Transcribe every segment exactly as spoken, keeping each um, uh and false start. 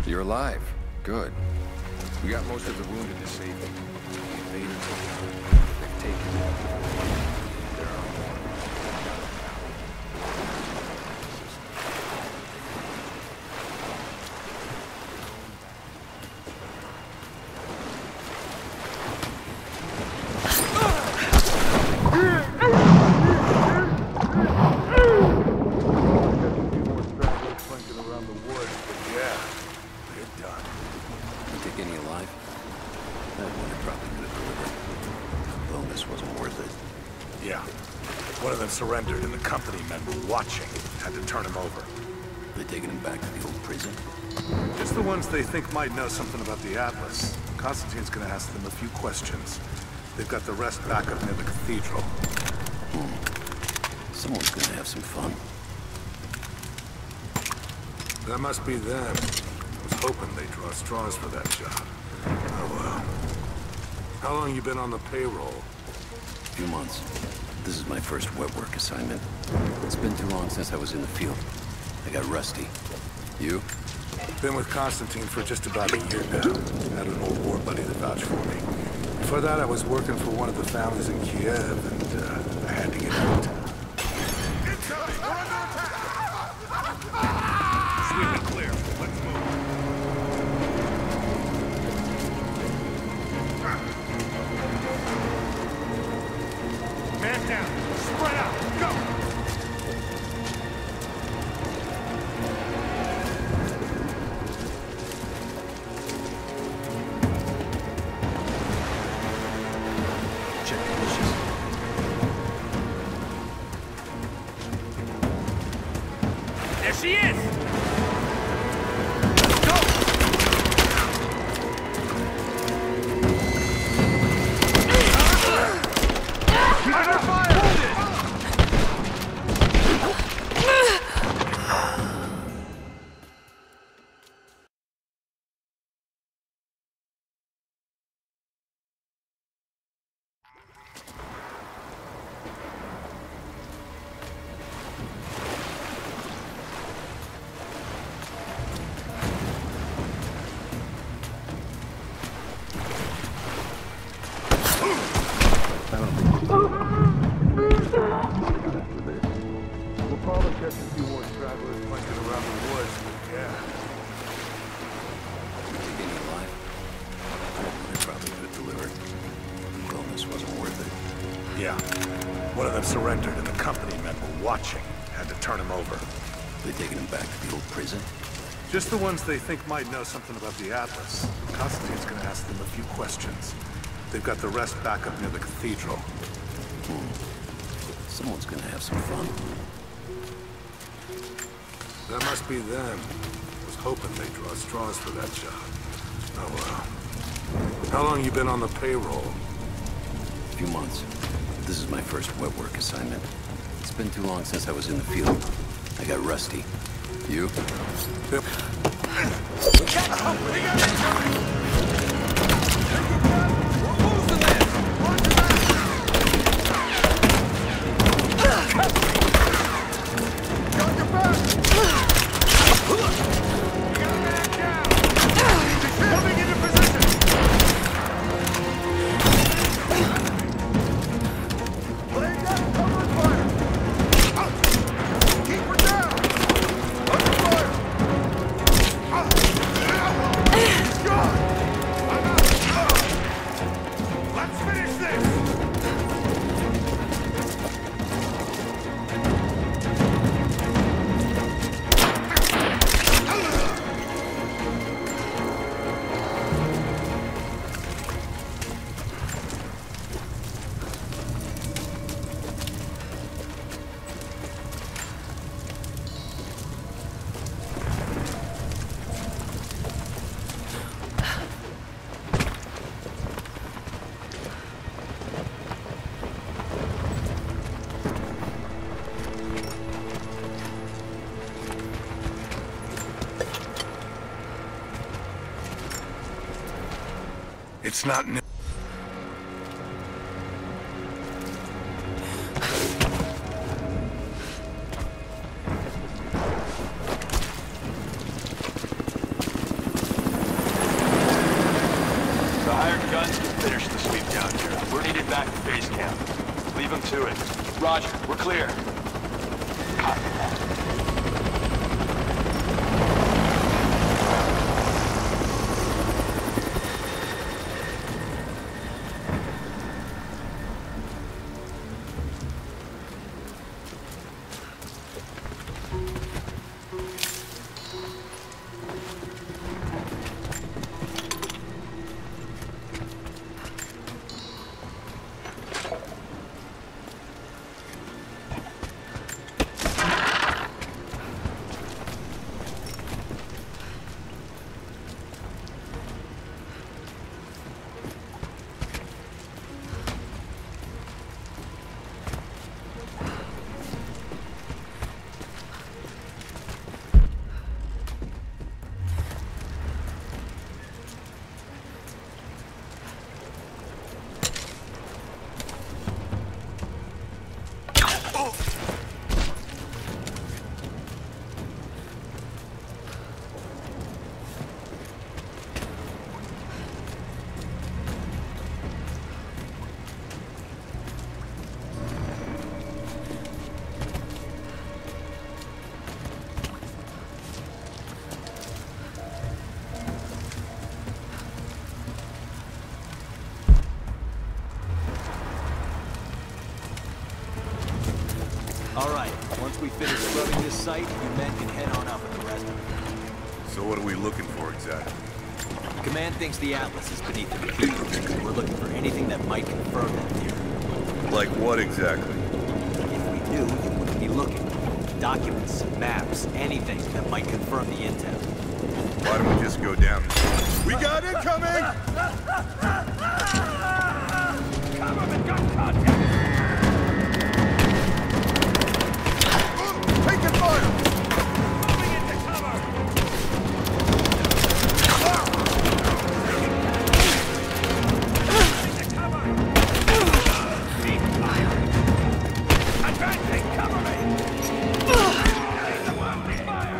You're alive. Good. We got most of the wounded disabled. The invaders, they've taken it. There are more. Surrendered and the company men were watching. Had to turn him over. They taking him back to the old prison? Just the ones they think might know something about the Atlas. Constantine's gonna ask them a few questions. They've got the rest back up near the cathedral. Hmm. Someone's gonna have some fun. That must be them. I was hoping they'd draw straws for that job. Oh well. How long you been on the payroll? A few months. This is my first wet work assignment. It's been too long since I was in the field. I got rusty. You? Been with Constantine for just about a year now. Had an old war buddy that vouched for me. Before that, I was working for one of the families in Kiev, and uh, I had to get out. Incoming! We're under attack! Sweep it clear. Let's move. Man down! Spread out! Go! Check the bushes. There she is! Surrendered and the company men were watching. Had to turn him over. They taking him back to the old prison? Just the ones they think might know something about the Atlas. Constantine's gonna ask them a few questions. They've got the rest back up near the cathedral. Hmm. Someone's gonna have some fun. That must be them. I was hoping they'd draw straws for that job. Oh well. How long you been on the payroll? A few months. This is my first wet work assignment. It's been too long since I was in the field. I got rusty. You? Yep. It's not new. to it. Roger, we're clear. Copy that. Alright, once we finish scrubbing this site, you men can head on up with the rest of it. So what are we looking for exactly? Command thinks the Atlas is beneath the cathedral. We're looking for anything that might confirm that theory. Like what exactly? If we knew, you wouldn't be looking. Documents, maps, anything that might confirm the intel. Why don't we just go down? We got incoming! Government got contact! Taking fire! Moving into cover! Into cover! Keep firing! Advancing, cover me! There's the one with fire!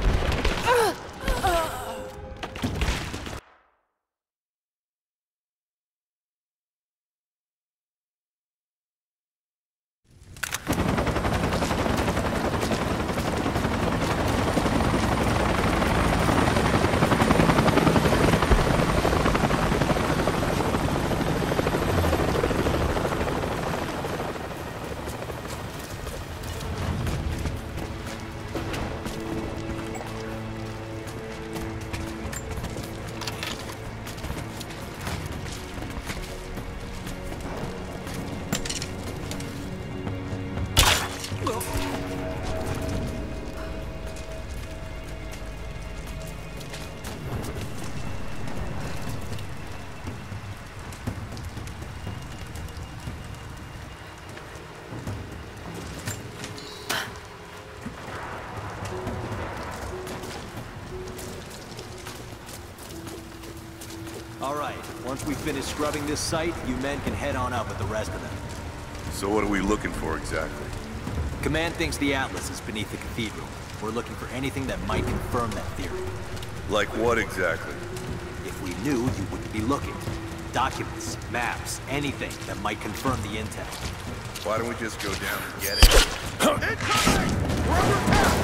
Alright, once we finish scrubbing this site, you men can head on up with the rest of them. So what are we looking for exactly? Command thinks the Atlas is beneath the cathedral. We're looking for anything that might confirm that theory. Like what exactly? If we knew, you wouldn't be looking. Documents, maps, anything that might confirm the intel. Why don't we just go down and get it? Incoming! We're under attack!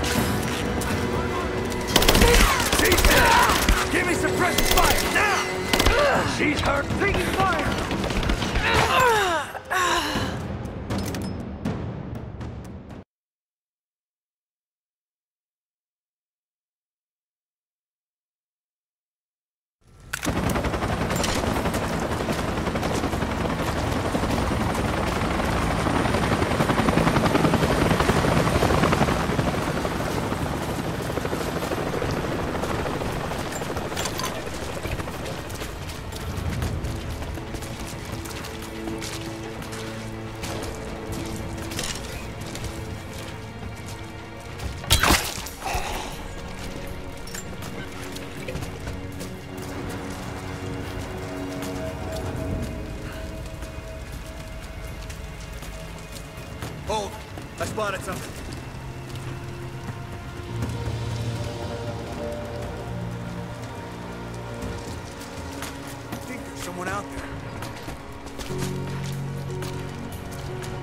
She's dead! Give me suppressed fire, now! She's hurt! Taking fire! Hold. I spotted something. I think there's someone out there.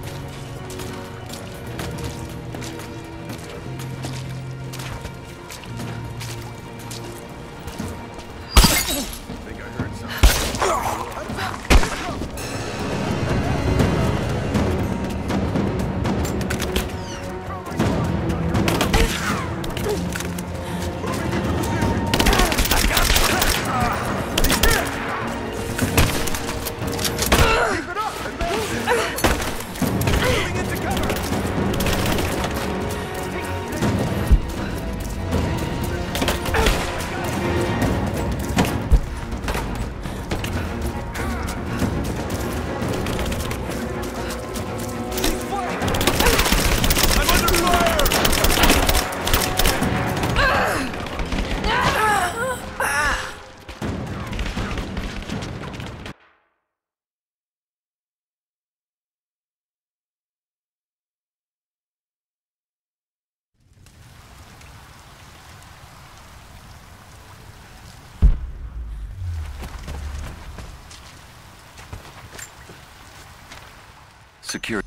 secure.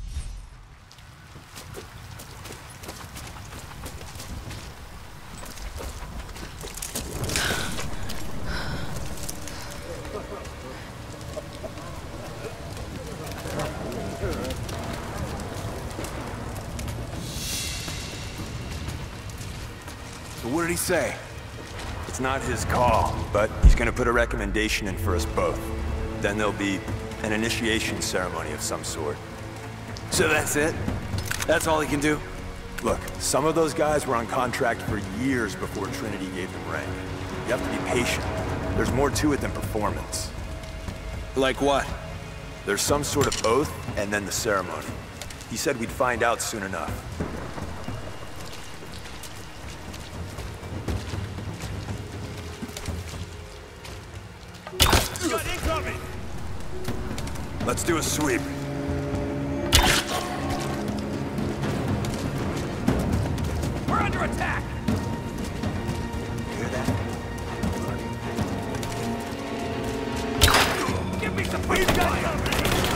So what did he say? It's not his call, but he's gonna put a recommendation in for us both. Then there'll be an initiation ceremony of some sort. So that's it? That's all he can do? Look, some of those guys were on contract for years before Trinity gave them rank. You have to be patient. There's more to it than performance. Like what? There's some sort of oath, and then the ceremony. He said we'd find out soon enough. Let's do a sweep. We're under attack! Hear that? Give me some we've got something!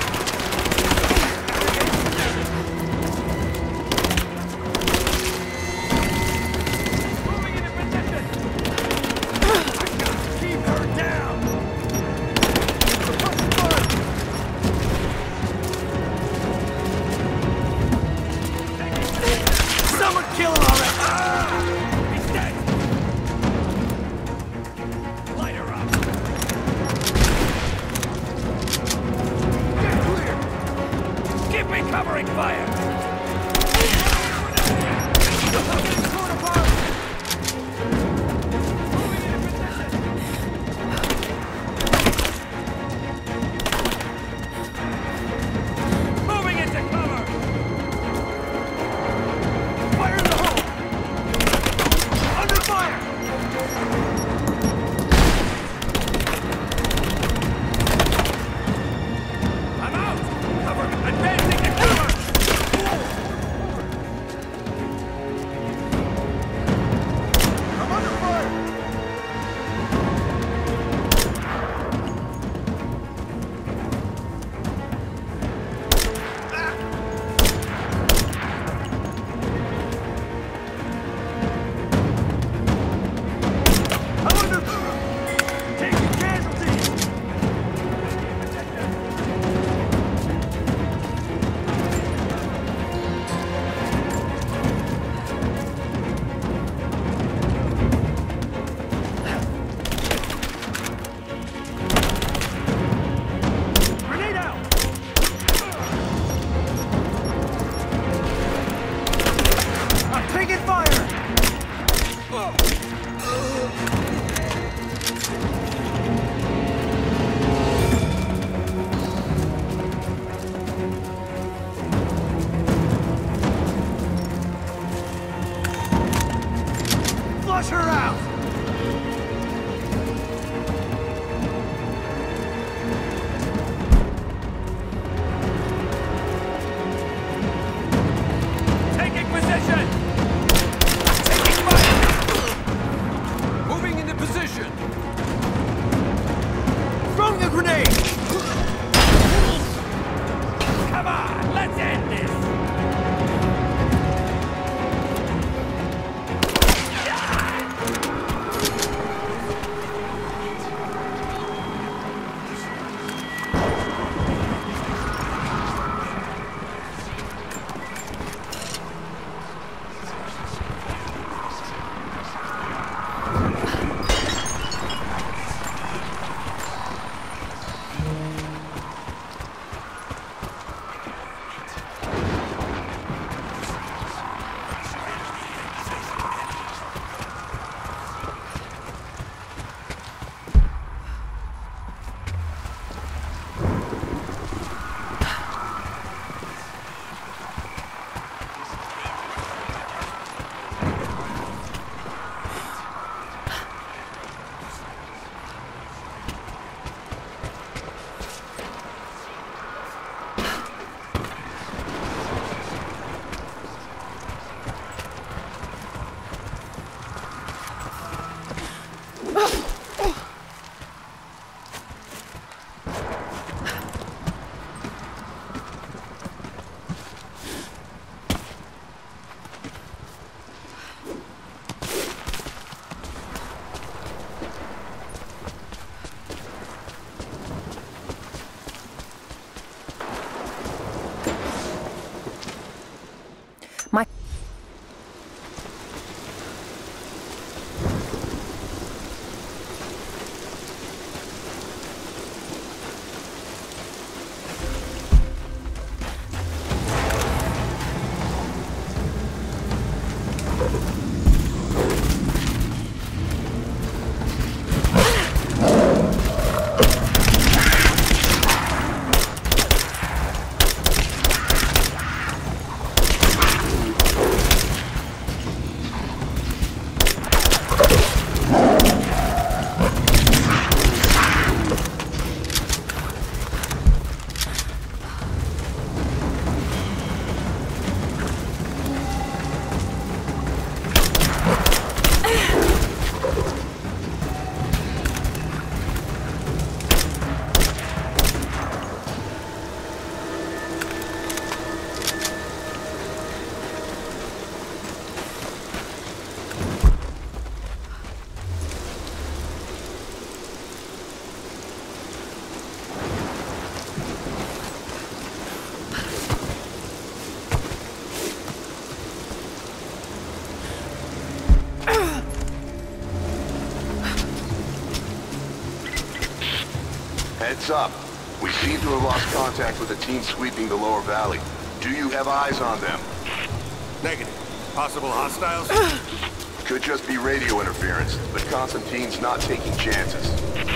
Moving into position! I gotta keep her down! Someone kill him already! Ah! He's dead! Light her up! Get clear! Keep me covering fire! Torn apart! Moving into position! Moving into cover! Fire in the hole! Under fire! I'm out! Cover! Advancing to cover! I'm under fire! I'm under fire! Taking casualties! Grenade out! I'm taking fire! Flush her out! Taking position! Taking fire! Moving into position. Throwing a grenade! Come on, let's end this! Heads up. We seem to have lost contact with the team sweeping the lower valley. Do you have eyes on them? Negative. Possible hostiles? Could just be radio interference, but Constantine's not taking chances.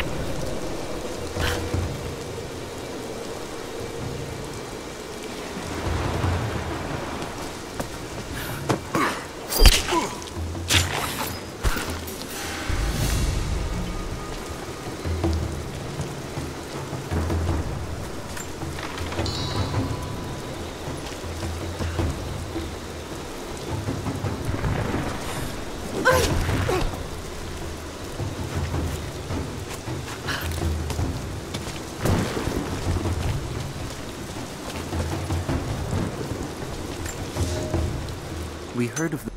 We heard of the...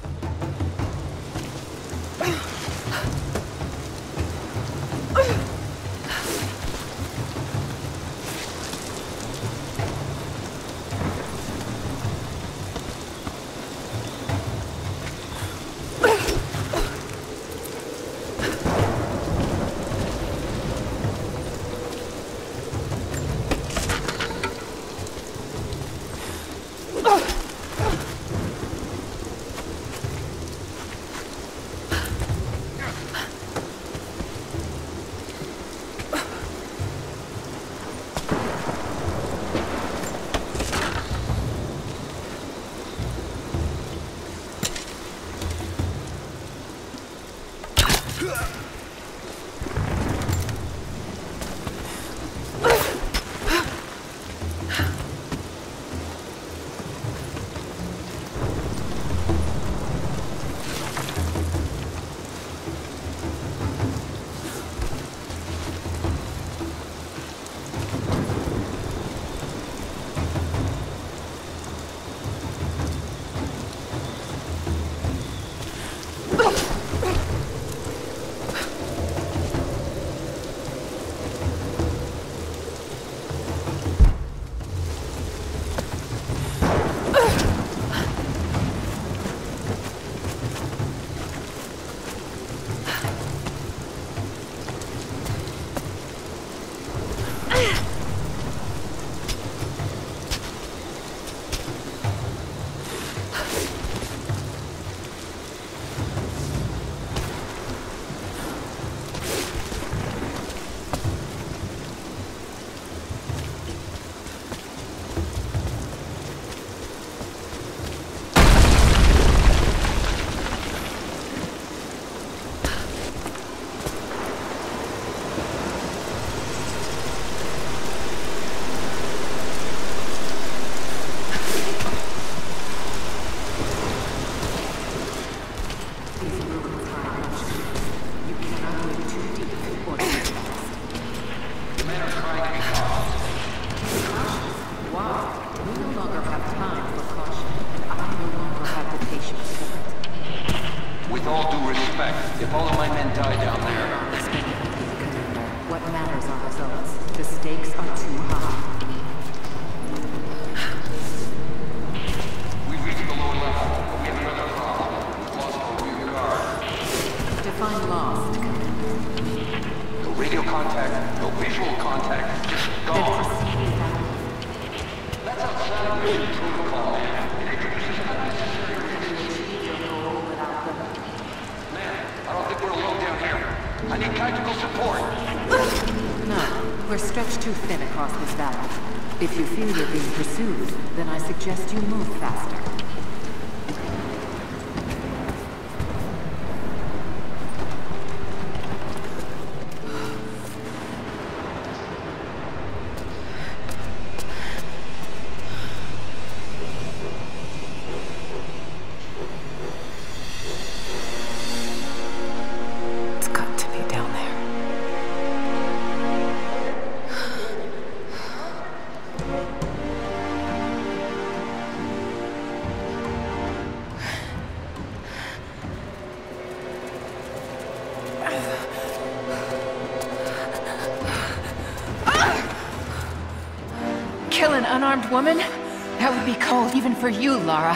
Kill an unarmed woman? That would be cold even for you, Lara.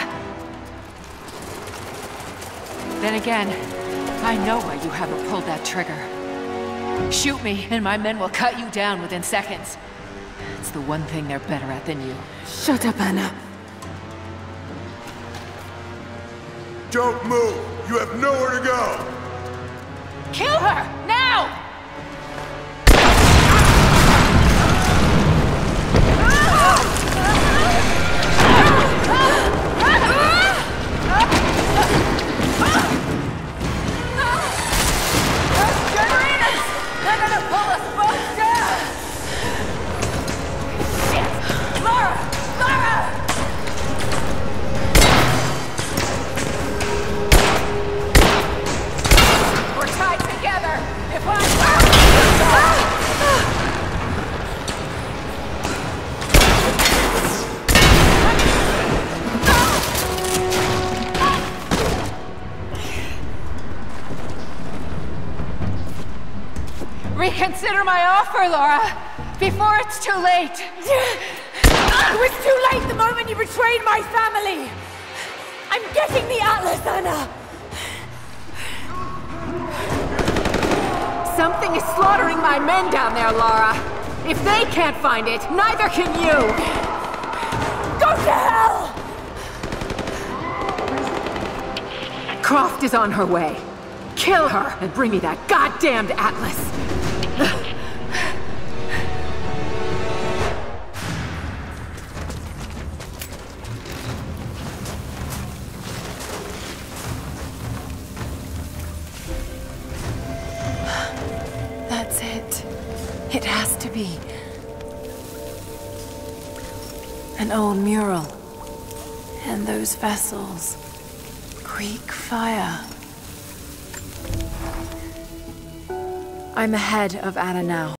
Then again, I know why you haven't pulled that trigger. Shoot me, and my men will cut you down within seconds. It's the one thing they're better at than you. Shut up, Anna. Don't move! You have nowhere to go! Kill her! Now! They're gonna pull us both down! Shit! Lara! Lara! We're tied together! If I... Reconsider my offer, Lara, before it's too late. It was too late the moment you betrayed my family! I'm getting the Atlas, Anna! Something is slaughtering my men down there, Lara. If they can't find it, neither can you! Go to hell! Croft is on her way. Kill her and bring me that goddamned Atlas. That's it. It has to be. An old mural. And those vessels. Greek fire. I'm ahead of Anna now.